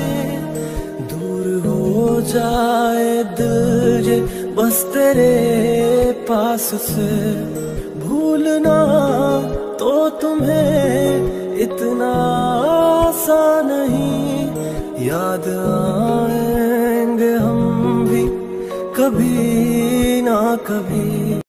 दूर हो जाए दिल ये बस तेरे पास से। भूलना तो तुम्हें इतना आसान नहीं, याद आएंगे हम भी कभी ना कभी।